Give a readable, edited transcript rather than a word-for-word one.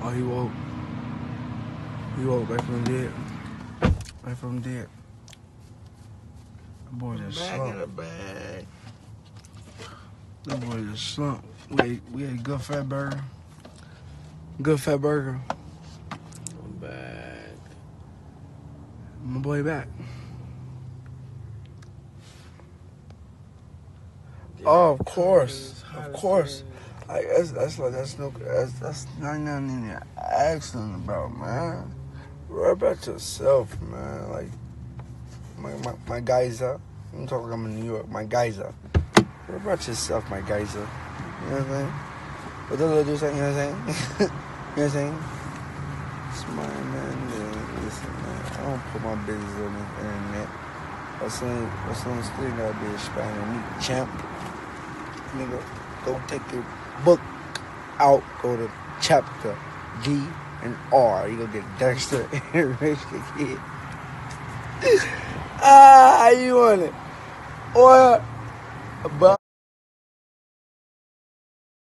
Oh, he woke. He woke back from dead. Back from dead. That boy just Back slumped. in the bag. That boy just slumped. We ate good fat burger. Good fat burger. I'm back. My boy back. Yeah, Oh, of course. hot Of as course. hell. Like that's not nothing to ask them about, man. Worry about yourself, man. Like my geyser. I'm talking. I'm in New York. My geyser. Worry about yourself, my geyser. You know what I'm saying? What the little dude say? You know what I'm saying? You know what I'm saying? Smart man. Listen, man. I don't put my business on the internet. What's on the screen gotta be explaining me, champ. Nigga, go take your book out. Go to chapter G and R. You gonna get Dexter and Rich the Kid. How you want it? Or about